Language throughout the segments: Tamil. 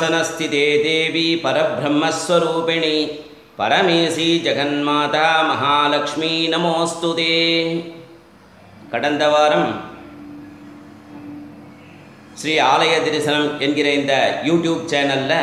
सिंहासनस्थिते देवी परब्रह्मस्वरूपिणी परमेशी जगन्माता महालक्ष्मी नमोस्तुते। கடந்த வாரம் ஸ்ரீ ஆலய தரிசனம் என்கிற இந்த யூடியூப் சேனலில்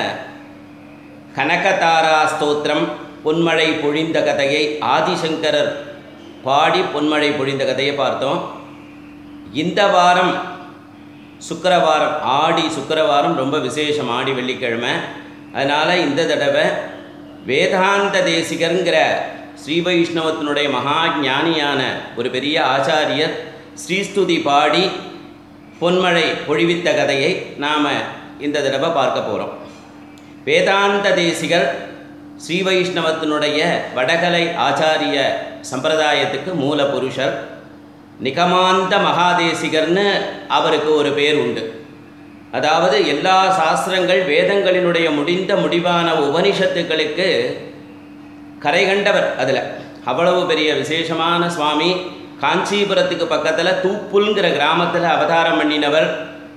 கனகதாரா ஸ்தோத்திரம் பொன்மழை பொழிந்த கதையை ஆதிசங்கரர் பாடி பொன்மழை பொழிந்த கதையை பார்த்தோம். இந்த வாரம் சுக்கிரவாரம், ஆடி சுக்கிரவாரம் ரொம்ப விசேஷம், ஆடி வெள்ளிக்கிழமை. அதனால் இந்த தடவை வேதாந்த தேசிகருங்கிற ஸ்ரீ வைஷ்ணவத்தினுடைய மகா ஞானியான ஒரு பெரிய ஆச்சாரியர் ஸ்ரீஸ்துதி பாடி பொன்மழை பொழிவித்த கதையை நாம் இந்த தடவை பார்க்க போகிறோம். வேதாந்த தேசிகர் ஸ்ரீ வைஷ்ணவத்தினுடைய வடகலை ஆச்சாரிய சம்பிரதாயத்துக்கு மூல புருஷர். நிகமாந்த மகாதேசிகர்னு அவருக்கு ஒரு பேர் உண்டு. அதாவது எல்லா சாஸ்திரங்கள் வேதங்களினுடைய முடிவான உபனிஷத்துக்களுக்கு கரை கண்டவர். அதில் அவ்வளவு பெரிய விசேஷமான சுவாமி. காஞ்சிபுரத்துக்கு பக்கத்தில் தூப்புல்ங்கிற கிராமத்தில் அவதாரம் பண்ணினவர்.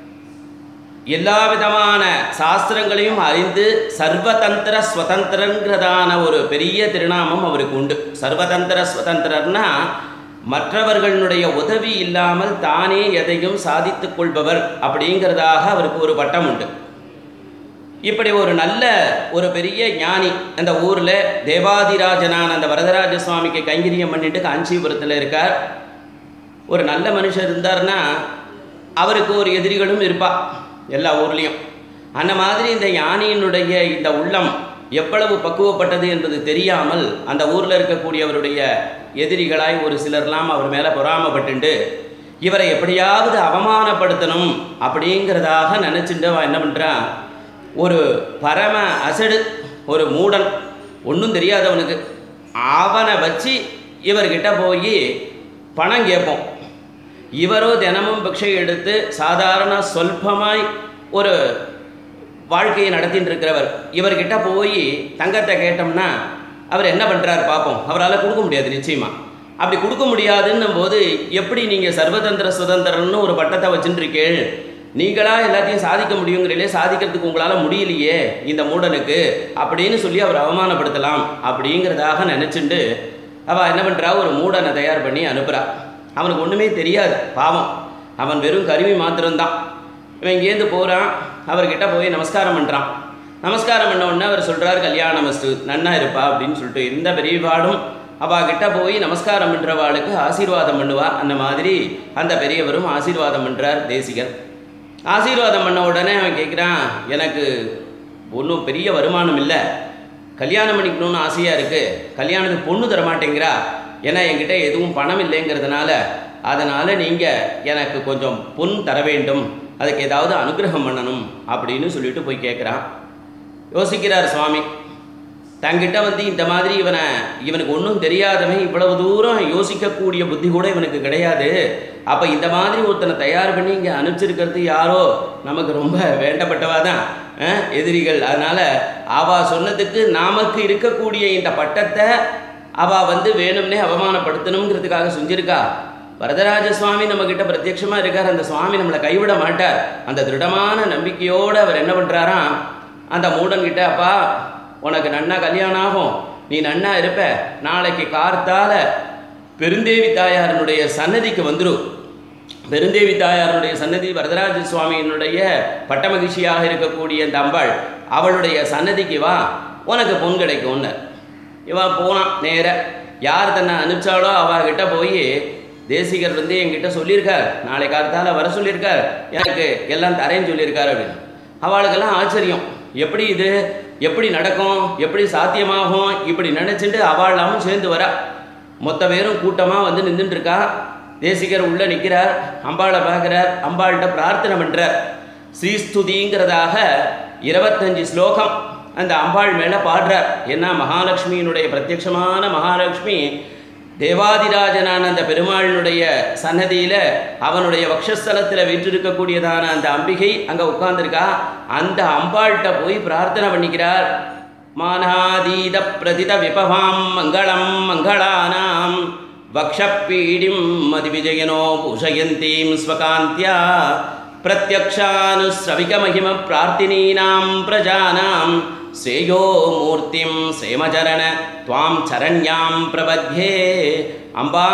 எல்லா விதமான சாஸ்திரங்களையும் அறிந்து சர்வதந்திர ஸ்வதந்திரங்கிறதான ஒரு பெரிய திருநாமம் அவருக்கு உண்டு. சர்வதந்திர ஸ்வதந்திரர்னா மற்றவர்களுடைய உதவி இல்லாமல் தானே எதையும் சாதித்து கொள்பவர் அப்படிங்கிறதாக அவருக்கு ஒரு பட்டம் உண்டு. இப்படி ஒரு நல்ல ஒரு பெரிய ஞானி அந்த ஊரில் தேவாதிராஜனான அந்த வரதராஜ சுவாமிக்கு கைங்கரியம் பண்ணிட்டு காஞ்சிபுரத்தில் இருக்கார். ஒரு நல்ல மனுஷர் இருந்தார்னா அவருக்கு ஒரு எதிரிகளும் இருப்பா எல்லா ஊர்லேயும். அந்த மாதிரி இந்த ஞானியினுடைய இந்த உள்ளம் எவ்வளவு பக்குவப்பட்டது என்பது தெரியாமல் அந்த ஊரில் இருக்கக்கூடியவருடைய எதிரிகளாய் ஒரு சிலர்லாம் அவர் மேலே பொறாமப்பட்டு இவரை எப்படியாவது அவமானப்படுத்தணும் அப்படிங்கிறதாக நினச்சிட்டு என்ன பண்ணுறான், ஒரு பரம அசடு, ஒரு மூடன், ஒன்றும் தெரியாதவனுக்கு அவனை வச்சு இவர்கிட்ட போய் பணம் கேட்போம். இவரோ தினமும் பிக்ஷை எடுத்து சாதாரண சொல்பமாய் ஒரு வாழ்க்கையை நடத்தின்னு இருக்கிறவர். இவர்கிட்ட போய் தங்கத்தை கேட்டோம்னா அவர் என்ன பண்ணுறாரு பார்ப்போம். அவரால் கொடுக்க முடியாது நிச்சயமாக. அப்படி கொடுக்க முடியாதுன்னும் போது எப்படி நீங்கள் சர்வதந்திர சுதந்திரன்னு ஒரு பட்டத்தை வச்சுட்டுருக்கேள், நீங்களாக எல்லாத்தையும் சாதிக்க முடியுங்கிறீங்களே, சாதிக்கிறதுக்கு உங்களால் முடியலையே இந்த மூடனுக்கு அப்படின்னு சொல்லி அவர் அவமானப்படுத்தலாம் அப்படிங்கிறதாக நினச்சிண்டு அவள் என்ன பண்ணுறா, ஒரு மூடனை தயார் பண்ணி அனுப்புகிறா. அவனுக்கு ஒன்றுமே தெரியாது பாவம், அவன் வெறும் கருவி மாத்திரம்தான். இவன் இங்கேருந்து போகிறான், அவர்கிட்ட போய் நமஸ்காரம் பண்ணுறான். நமஸ்காரம் பண்ண உடனே அவர் சொல்கிறார், கல்யாணமஸ்து, நன்னா இருப்பா அப்படின்னு சொல்லிட்டு. இந்த பெரியவாளும் அவகிட்ட போய் நமஸ்காரம் பண்ணுறவாளுக்கு ஆசீர்வாதம் பண்ணுவா. அந்த மாதிரி அந்த பெரியவரும் ஆசீர்வாதம் பண்ணுறார் தேசிகர். ஆசீர்வாதம் பண்ண உடனே அவன் கேட்குறான், எனக்கு ஒன்றும் பெரிய வருமானம் இல்லை, கல்யாணம் பண்ணிக்கணும்னு ஆசையாக இருக்குது, கல்யாணத்துக்கு பொண்ணு தர மாட்டேங்கிறா, ஏன்னா என்கிட்ட எதுவும் பணம் இல்லைங்கிறதுனால, அதனால் நீங்கள் எனக்கு கொஞ்சம் பொன் தர வேண்டும், அதுக்கு ஏதாவது அனுகிரகம் பண்ணணும் அப்படின்னு சொல்லிட்டு போய் கேட்குறான். யோசிக்கிறார் சுவாமி. தங்கிட்ட இந்த மாதிரி இவனுக்கு ஒன்றும் தெரியாதவன், இவ்வளவு தூரம் யோசிக்கக்கூடிய புத்தி கூட இவனுக்கு கிடையாது. அப்போ இந்த மாதிரி ஒருத்தனை தயார் பண்ணி இங்கே அனுப்பிச்சிருக்கிறது யாரோ நமக்கு ரொம்ப வேண்டப்பட்டவா தான், எதிரிகள். அதனால் அவள் சொன்னதுக்கு நமக்கு இருக்கக்கூடிய இந்த பட்டத்தை அவள் வேணும்னே அவமானப்படுத்தணுங்கிறதுக்காக செஞ்சிருக்கா. வரதராஜ சுவாமி நம்மக்கிட்ட பிரத்யட்சமாக இருக்கார், அந்த சுவாமி நம்மளை கைவிட மாட்டார். அந்த திருடமான நம்பிக்கையோடு அவர் என்ன பண்ணுறாராம், அந்த மூடன்கிட்ட, அப்பா உனக்கு நன்னா கல்யாணம் ஆகும், நீ நன்னா இருப்ப, நாளைக்கு கார்த்தால பெருந்தேவி தாயாரனுடைய சன்னதிக்கு வந்துடும். பெருந்தேவி தாயாரனுடைய சன்னதி வரதராஜ சுவாமியினுடைய பட்ட மகிழ்ச்சியாக இருக்கக்கூடிய அந்த அம்பாள், அவளுடைய சன்னதிக்கு வா, உனக்கு பொன் கிடைக்கும்னு. இவன் போனான் நேர. யார் தன்னை அனுப்பிச்சாலோ அவகிட்ட போய், தேசிகர் என்கிட்ட சொல்லியிருக்கார், நாளை காலத்தால் வர சொல்லியிருக்கார், எனக்கு எல்லாம் தரேன்னு சொல்லியிருக்கார் அப்படின்னு. அவளுக்கெல்லாம் ஆச்சரியம், எப்படி இது எப்படி நடக்கும், எப்படி சாத்தியமாகும் இப்படி நினச்சிட்டு அவளாமும் சேர்ந்து வரா. மொத்த பேரும் கூட்டமாக நின்றுட்டுருக்கா. தேசிகர் உள்ளே நிற்கிறார், அம்பாளை பார்க்குறார், அம்பாள்கிட்ட பிரார்த்தனை பண்ணுறார். ஸ்ரீஸ்துதிங்கிறதாக 25 ஸ்லோகம் அந்த அம்பாள் மேலே பாடுறார். ஏன்னா மகாலட்சுமியினுடைய பிரத்யட்சமான மகாலட்சுமி தேவாதிராஜனான அந்த பெருமாளினுடைய சன்னதியில் அவனுடைய வக்ஷஸ்தலத்தில் வீற்றிருக்கக்கூடியதான அந்த அம்பிகை அங்கே உட்கார்ந்துருக்கா. அந்த அம்பாள்கிட்ட போய் பிரார்த்தனை பண்ணிக்கிறார். மானாதீத பிரதித விபவாம் மங்களம் மங்களானாம் வக்ஷப்பீடிம் மதிவிஜயனோ பூஷயந்தீம் ஸ்வகாந்தியா பிரத்யக்ஷானுஸ்ரவிகமகிம பிரார்த்தினீனாம் பிரஜானாம் ஸ்ரேயோ மூர்த்திம் சேமச்சரண துவாம் சரண்யாம் பிரபத்யே. அம்பா,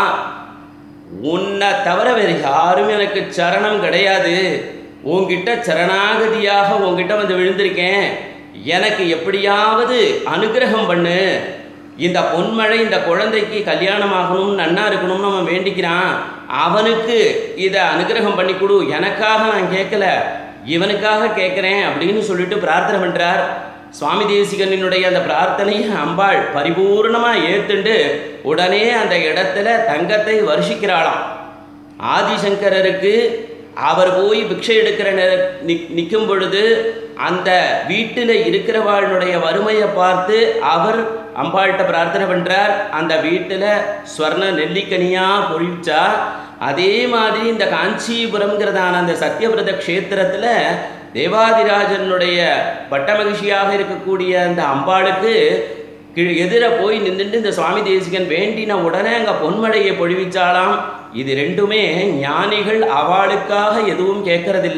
உன்னை தவிர வேறு யாரும் எனக்கு சரணம் கிடையாது. உன்கிட்ட சரணாகதியாக உன்கிட்ட வந்து விழுந்திருக்கேன். எனக்கு எப்படியாவது அனுகிரகம் பண்ணு. இந்த பொன்மழை இந்த குழந்தைக்கு கல்யாணம் ஆகணும், நன்னா இருக்கணும்னு அவன் வேண்டிக்கிறான். அவனுக்கு இதை அனுகிரகம் பண்ணி கொடு. எனக்காக நான் கேட்கல, இவனுக்காக கேட்குறேன் அப்படின்னு சொல்லிட்டு பிரார்த்தனை பண்ணுறார். சுவாமி தேசிகனினுடைய அந்த பிரார்த்தனையை அம்பாள் பரிபூர்ணமாக ஏற்றுண்டு உடனே அந்த இடத்துல தங்கத்தை வருஷிக்கிறாளாம். ஆதிசங்கரருக்கு அவர் போய் பிக்ஷை எடுக்கிற நிற்கும் பொழுது அந்த வீட்டில் இருக்கிறவாளுடைய வறுமையை பார்த்து அவர் அம்பாள்கிட்ட பிரார்த்தனை பண்ணுறார். அந்த வீட்டில் ஸ்வர்ண நெல்லிக்கனியாக பொழிச்சா. அதே மாதிரி இந்த காஞ்சிபுரம்ங்கிறதான அந்த சத்யவிரத க்ஷேத்திரத்தில் தேவாதிராஜனுடைய பட்டமகிழ்ச்சியாக இருக்கக்கூடிய அந்த அம்பாளுக்கு எதிர போய் நின்றுட்டு இந்த சுவாமி தேசிகன் வேண்டின உடனே அங்கே பொன்மழையை பொழிவிச்சாலாம். இது ரெண்டுமே ஞானிகள் அவளுக்காக எதுவும் கேட்கறதில்ல.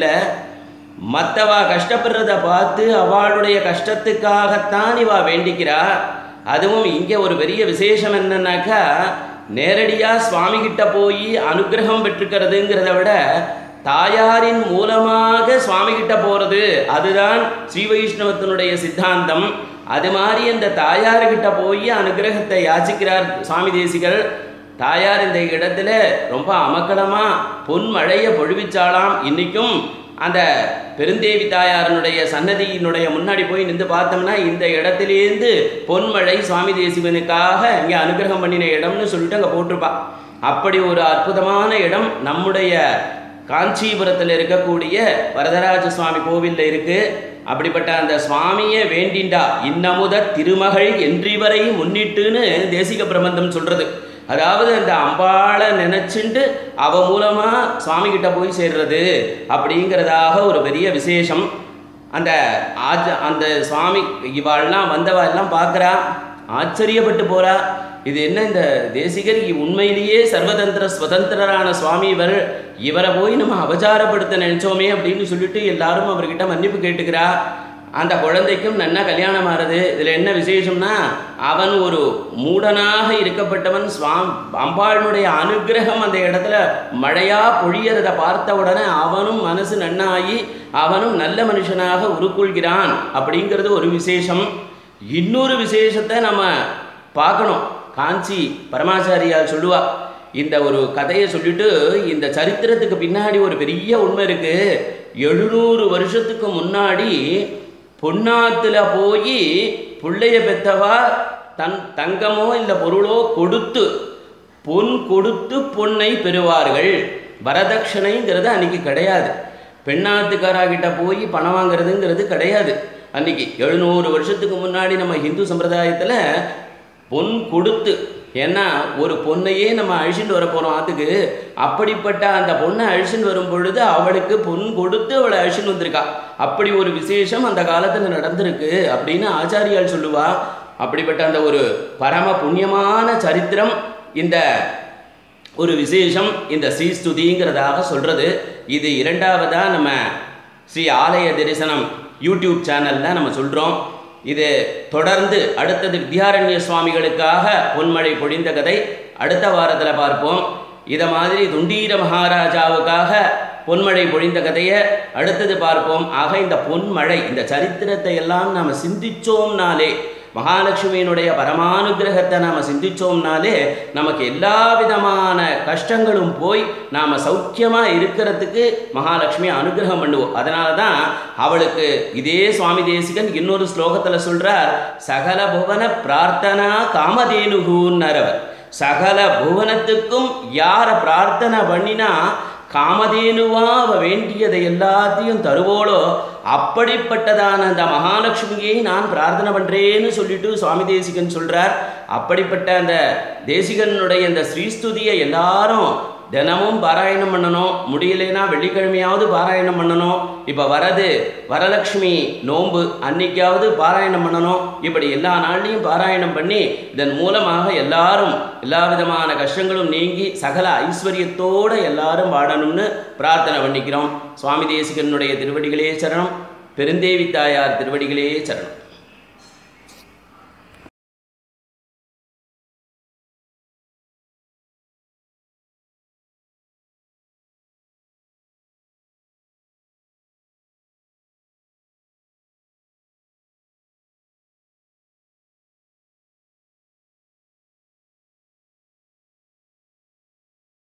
மற்றவா கஷ்டப்படுறத பார்த்து அவளுடைய கஷ்டத்துக்காகத்தான் இவா வேண்டிக்கிறா. அதுவும் இங்கே ஒரு பெரிய விசேஷம் என்னன்னாக்கா, நேரடியாக சுவாமி கிட்ட போய் அனுகிரகம் பெற்றுக்கிறதுங்கிறத விட தாயாரின் மூலமாக சுவாமி கிட்ட போகிறது, அதுதான் ஸ்ரீ வைஷ்ணவத்தினுடைய சித்தாந்தம். அது மாதிரி அந்த தாயார்கிட்ட போய் அனுகிரகத்தை யாச்சிக்கிறார் சுவாமி தேசிகர். தாயார் இந்த இடத்துல ரொம்ப அமக்கலமாக பொன்மழையை பொழிவிச்சாலாம். இன்றைக்கும் அந்த பெருந்தேவி தாயாரனுடைய சன்னதியினுடைய முன்னாடி போய் நின்று பார்த்தோம்னா இந்த இடத்துலேருந்து பொன்மழை சுவாமி தேசிகனுக்காக இங்கே அனுகிரகம் பண்ணின இடம்னு சொல்லிட்டு அங்கே போட்டிருப்பா. அப்படி ஒரு அற்புதமான இடம் நம்முடைய காஞ்சிபுரத்தில் இருக்கக்கூடிய வரதராஜ சுவாமி கோவிலில் இருக்குது. அப்படிப்பட்ட அந்த சுவாமியை வேண்டிண்டா இன்னமுத திருமகள் என்றிவரை முன்னிட்டுன்னு தேசிக பிரபந்தம் சொல்கிறது. அதாவது அந்த அம்பாளை நினச்சிண்டு அவ மூலமாக சுவாமி கிட்ட போய் சேர்றது அப்படிங்கிறதாக ஒரு பெரிய விசேஷம். அந்த சுவாமி இவாள்லாம் வந்தவாள்லாம் பார்க்குறா, ஆச்சரியப்பட்டு போகிறா. இது என்ன இந்த தேசிகர் உண்மையிலேயே சர்வதந்திர சுதந்திரரான சுவாமி இவரை போய் நம்ம அபச்சாரப்படுத்த நினைச்சோமே அப்படின்னு சொல்லிட்டு எல்லாரும் அவர்கிட்ட மன்னிப்பு கேட்டுக்கிறா. அந்த குழந்தைக்கும் நன்னா கல்யாணம் ஆறுது. இதில் என்ன விசேஷம்னா, அவன் ஒரு மூடனாக இருக்கப்பட்டவன் அம்பாளுடைய அனுகிரகம் அந்த இடத்துல மழையா பொழியறதை பார்த்த உடனே அவனும் மனசு நன்னாகி அவனும் நல்ல மனுஷனாக உருக்கொள்கிறான் அப்படிங்கிறது ஒரு விசேஷம். இன்னொரு விசேஷத்தை நம்ம பார்க்கணும். காஞ்சி பரமாச்சாரியால் சொல்லுவா. இந்த ஒரு கதையை சொல்லிட்டு இந்த சரித்திரத்துக்கு பின்னாடி ஒரு பெரிய உண்மை இருக்கு. 700 வருஷத்துக்கு முன்னாடி பொன்னாத்துல போய் பிள்ளைய பெற்றவா தங்கமோ இல்லை பொருளோ கொடுத்து பொன் கொடுத்து பொன்னை பெறுவார்கள். வரதட்சணைங்கிறது அன்னைக்கு கிடையாது. பெண்ணாத்துக்காராகிட்ட போய் பணம் வாங்கிறதுங்கிறது கிடையாது. அன்னைக்கு 700 வருஷத்துக்கு முன்னாடி நம்ம ஹிந்து சம்பிரதாயத்தில் பொன் கொடுத்து, ஏன்னா ஒரு பொண்ணையே நம்ம அழிச்சுட்டு வர போகிறோம் ஆத்துக்கு. அப்படிப்பட்ட அந்த பொண்ணை அழிச்சுட்டு வரும் பொழுது அவளுக்கு பொன் கொடுத்து அவளை அழிச்சுட்டு வந்திருக்கா. அப்படி ஒரு விசேஷம் அந்த காலத்தில் நடந்திருக்கு அப்படின்னு ஆச்சாரியால் சொல்லுவா. அப்படிப்பட்ட அந்த ஒரு பரம புண்ணியமான சரித்திரம் இந்த ஒரு விசேஷம் இந்த ஸ்ரீஸ்துதிங்கிறதாக சொல்கிறது. இது இரண்டாவதாக நம்ம ஸ்ரீ ஆலய தரிசனம் யூடியூப் சேனலில் நம்ம சொல்கிறோம். இது தொடர்ந்து அடுத்தது வித்யாரண்ய சுவாமிகளுக்காக பொன்மழை பொழிந்த கதை அடுத்த வாரத்தில் பார்ப்போம். இதை மாதிரி துண்டீர மகாராஜாவுக்காக பொன்மழை பொழிந்த கதையை அடுத்தது பார்ப்போம். ஆக இந்த பொன்மழை இந்த சரித்திரத்தை எல்லாம் நாம் சிந்திச்சோம்னாலே, மகாலட்சுமியினுடைய பரமானுகிரகத்தை நாம் சிந்திச்சோம்னாலே நமக்கு எல்லா விதமான கஷ்டங்களும் போய் நாம் சௌக்கியமாக இருக்கிறதுக்கு மகாலட்சுமி அனுகிரகம் பண்ணுவோம். அதனால தான் அவளுக்கு இதே சுவாமி தேசிகன் இன்னொரு ஸ்லோகத்தில் சொல்கிறார், சகல புவன பிரார்த்தனா காமதேனுகுன்னரவர். சகல புவனத்துக்கும் யாரை பிரார்த்தனை பண்ணினா காமதேனுவா அவ வேண்டியதை எல்லாத்தையும் தருவோளோ அப்படிப்பட்டதான அந்த மகாலட்சுமியை நான் பிரார்த்தனை பண்ணுறேன்னு சொல்லிட்டு சுவாமி தேசிகன் சொல்கிறார். அப்படிப்பட்ட அந்த தேசிகனுடைய அந்த ஸ்ரீஸ்துதியை எல்லாரும் தினமும் பாராயணம் பண்ணணும், முடியலைன்னா வெள்ளிக்கிழமையாவது பாராயணம் பண்ணணும். இப்போ வரலட்சுமி நோன்பு அன்னைக்காவது பாராயணம் பண்ணணும். இப்படி எல்லா நாள்லையும் பாராயணம் பண்ணி இதன் மூலமாக எல்லாரும் எல்லா விதமான கஷ்டங்களும் நீங்கி சகல ஐஸ்வர்யத்தோடு எல்லாரும் வாழணும்னு பிரார்த்தனை பண்ணிக்கிறோம். சுவாமி தேசிகனுடைய திருவடிகளே சரணம், பெருந்தேவி தாயார் திருவடிகளே சரணம்.